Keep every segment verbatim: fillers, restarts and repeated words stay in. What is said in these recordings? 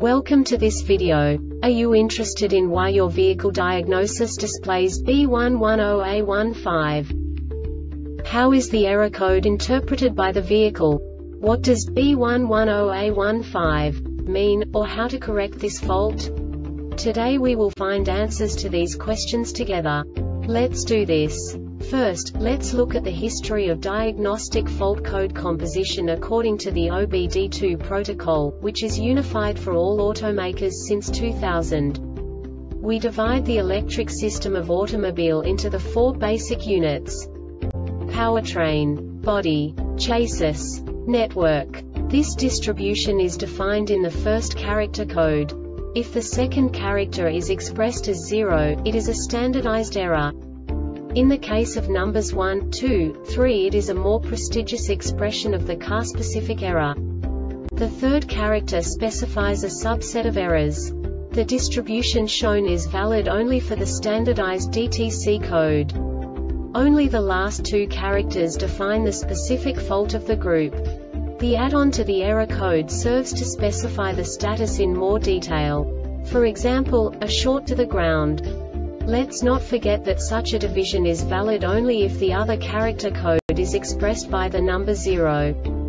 Welcome to this video. Are you interested in why your vehicle diagnosis displays B one one zero A one five? How is the error code interpreted by the vehicle? What does B one one zero A one five mean, or how to correct this fault? Today we will find answers to these questions together. Let's do this. First, let's look at the history of diagnostic fault code composition according to the O B D two protocol, which is unified for all automakers since two thousand. We divide the electric system of automobile into the four basic units: powertrain, body, chassis, network. This distribution is defined in the first character code. If the second character is expressed as zero, it is a standardized error. In the case of numbers one, two, three, it is a more prestigious expression of the car-specific error. The third character specifies a subset of errors. The distribution shown is valid only for the standardized D T C code. Only the last two characters define the specific fault of the group. The add-on to the error code serves to specify the status in more detail. For example, a short to the ground. Let's not forget that such a division is valid only if the other character code is expressed by the number zero.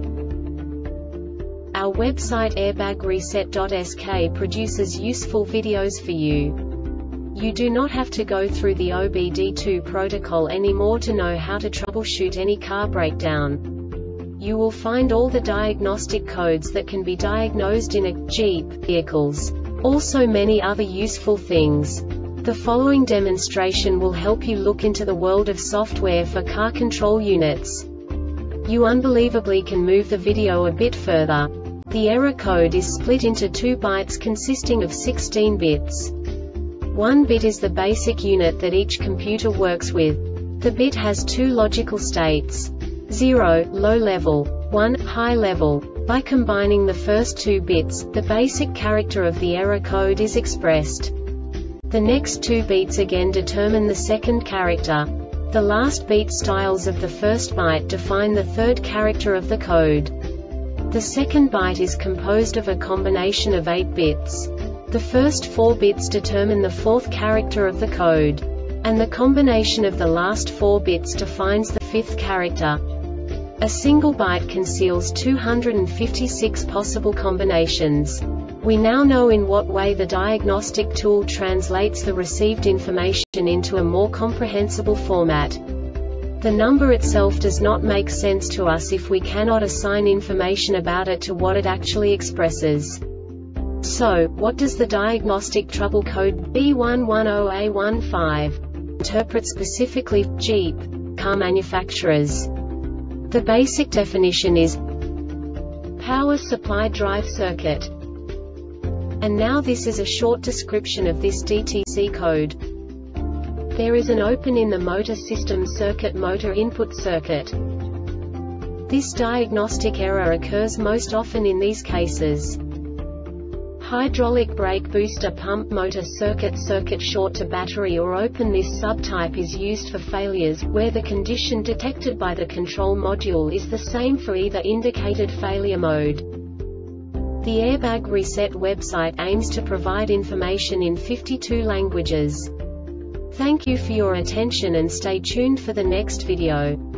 Our website airbag reset dot S K produces useful videos for you. You do not have to go through the O B D two protocol anymore to know how to troubleshoot any car breakdown. You will find all the diagnostic codes that can be diagnosed in a Jeep vehicles. Also many other useful things. The following demonstration will help you look into the world of software for car control units. You unbelievably can move the video a bit further. The error code is split into two bytes consisting of sixteen bits. One bit is the basic unit that each computer works with. The bit has two logical states: zero, low level, one, high level. By combining the first two bits, the basic character of the error code is expressed. The next two beats again determine the second character. The last beat styles of the first byte define the third character of the code. The second byte is composed of a combination of eight bits. The first four bits determine the fourth character of the code. And the combination of the last four bits defines the fifth character. A single byte conceals two hundred fifty-six possible combinations. We now know in what way the diagnostic tool translates the received information into a more comprehensible format. The number itself does not make sense to us if we cannot assign information about it to what it actually expresses. So, what does the diagnostic trouble code B one one zero A one five interpret specifically for Jeep car manufacturers? The basic definition is power supply drive circuit. And now this is a short description of this D T C code. There is an open in the motor system circuit motor input circuit. This diagnostic error occurs most often in these cases: hydraulic brake booster pump motor circuit circuit short to battery or open. This subtype is used for failures where the condition detected by the control module is the same for either indicated failure mode. The Airbag Reset website aims to provide information in fifty-two languages. Thank you for your attention and stay tuned for the next video.